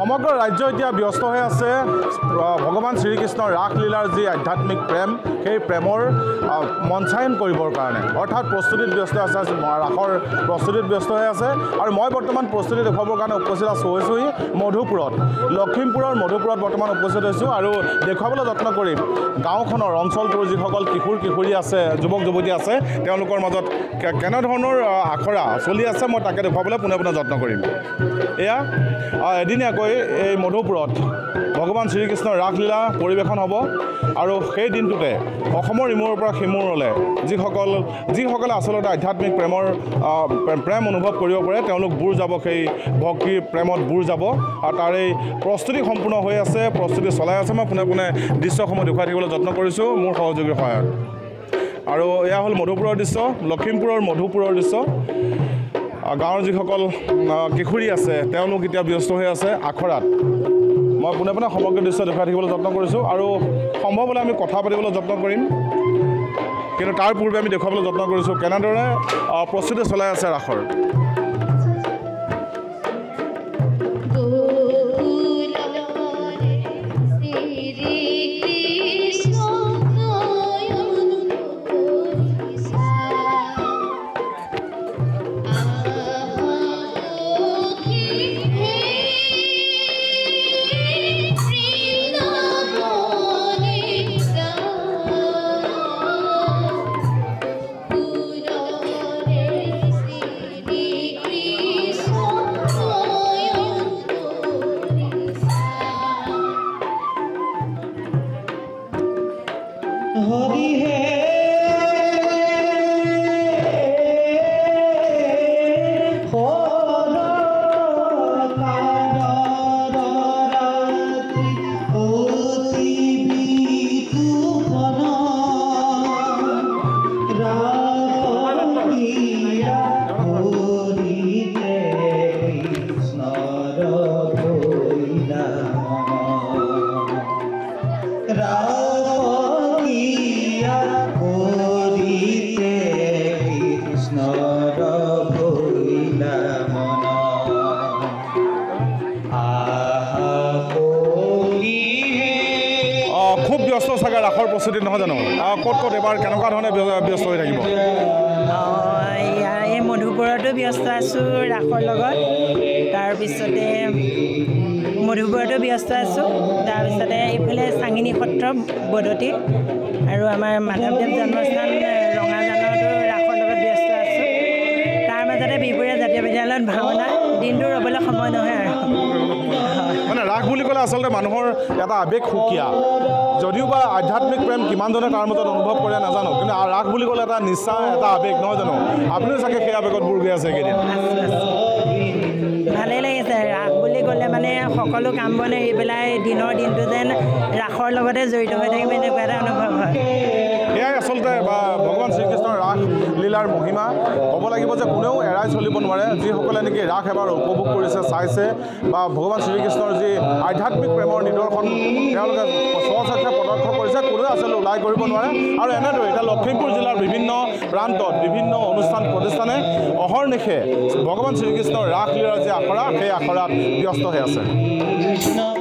সমগ্ৰ ৰাজ্য এতিয়া ব্যস্ত হৈ আছে ভগৱান শ্ৰীকৃষ্ণৰ ৰাসলীলাৰ যি আধ্যাত্মিক প্ৰেম সেই প্ৰেমৰ মঞ্চায়ন কৰিবৰ কাৰণে অৰ্থাৎ প্ৰস্তুতিত ব্যস্ত আছে ৰাসৰ প্ৰস্তুতিত ব্যস্ত হৈ আছে আৰু মই বৰ্তমান প্ৰস্তুতি দেখুৱাবৰ কাৰণে উপস্থিত হৈছোঁহি মধুপুৰত লখিমপুৰৰ মধুপুৰত বৰ্তমান উপস্থিত হৈছোঁ আৰু দেখুৱাবলৈ যত্ন কৰিম গাঁওখনৰ অঞ্চলটোৰ যিসকল কিশোৰী আছে যুৱক যুৱতী আছে তেওঁলোকৰ মাজত কেনেধৰণৰ আখৰা চলি আছে মই তাকে দেখুৱাবলৈ পোনে পোনে যত্ন কৰিম এয়া এদিনীয়াকৈ এই মধুপুৰত ভগৱান শ্ৰীকৃষ্ণৰ ৰাসলীলা পৰিৱেশন হ'ব আৰু সেই দিনটোতে অসমৰ ইমূৰৰ পৰা সিমূৰলৈ যিসকলে আচলতে আধ্যাত্মিক প্ৰেম অনুভৱ কৰিব পাৰে তেওঁলোক বুৰ যাব সেই ভক্তিৰ প্ৰেমত বুৰ যাব আৰু তাৰ এই প্ৰস্তুতি সম্পূৰ্ণ হৈ আছে প্ৰস্তুতি চলাই আছে মই পোনে পোনে দৃশ্যসমূহ দেখুৱাই থাকিবলৈ যত্ন কৰিছোঁ মোৰ সহযোগীৰ সহায়ত আৰু এয়া হ'ল মধুপুৰৰ দৃশ্য লখিমপুৰৰ মধুপুৰৰ দৃশ্য গাঁৱৰ যিসকল কিশোৰী আছে তেওঁলোক এতিয়া ব্যস্ত হৈ আছে আখৰাত মই পোনে পোনে সমগ্ৰ দৃশ্য দেখুৱাই থাকিবলৈ যত্ন কৰিছোঁ আৰু সম্ভৱ হ'লে আমি কথা পাতিবলৈ যত্ন কৰিম কিন্তু তাৰ পূৰ্বে আমি দেখুৱাবলৈ যত্ন কৰিছোঁ কেনেদৰে প্ৰস্তুতি চলাই আছে ৰাসৰ খুব ব্যস্ত চাগে ৰাসৰ প্ৰস্তুতি নহয় জানো ক'ত এবাৰ কেনেকুৱা ধৰণে ব্যস্ত হৈ থাকিব এই মধুপুৰতো ব্যস্ত আছোঁ ৰাসৰ লগত তাৰপিছতে মধুপুৰতো ব্যস্ত আছোঁ তাৰপিছতে এইফালে চাঙিনী সত্ৰ বদতি আৰু আমাৰ মাধৱদেৱ জন্মস্থান ৰঙাজানতো ৰাসৰ লগত ব্যস্ত আছোঁ তাৰ মাজতে বিহপুৰীয়া জাতীয় বিদ্যালয়ত ভাওনা দিনটো ৰ'বলৈ সময় নহয় আৰু মানে ৰাস বুলি ক'লে আচলতে মানুহৰ এটা আৱেগ সুকীয়া যদিও বা আধ্যাত্মিক প্ৰেম কিমানজনে তাৰ মাজত অনুভৱ কৰে নাজানো কিন্তু ৰাস বুলি ক'লে এটা নিচা এটা আৱেগ নহয় জানো আপুনিও চাগে সেই আৱেগত বুৰ গৈ আছে এইকেইদিন ভালেই লাগিছে ৰাস বুলি ক'লে মানে সকলো কাম বন এৰি পেলাই দিনৰ দিনটো যেন ৰাসৰ লগতে জড়িত হৈ থাকিব এনেকুৱা এটা অনুভৱ হয় এয়াই আচলতে বা ভগৱান শ্ৰীকৃষ্ণৰ ৰাস লীলাৰ মহিমা ক'ব লাগিব যে কোনেও এৰাই চলিব নোৱাৰে যিসকলে নেকি ৰাস এবাৰ উপভোগ কৰিছে চাইছে বা ভগৱান শ্ৰীকৃষ্ণৰ যি আধ্যাত্মিক প্ৰেমৰ নিদৰ্শন তেওঁলোকে স্বচক্ষে প্ৰত্যক্ষ কৰিছে কোনেও আচলতে ওলাই কৰিব নোৱাৰে আৰু এনেদৰে এতিয়া লখিমপুৰ জিলাৰ বিভিন্ন প্ৰান্তত বিভিন্ন অনুষ্ঠান প্ৰতিষ্ঠানে অহৰ্নিশে ভগৱান শ্ৰীকৃষ্ণৰ ৰাসলীলাৰ যি আখৰা সেই আখৰাত ব্যস্ত হৈ আছে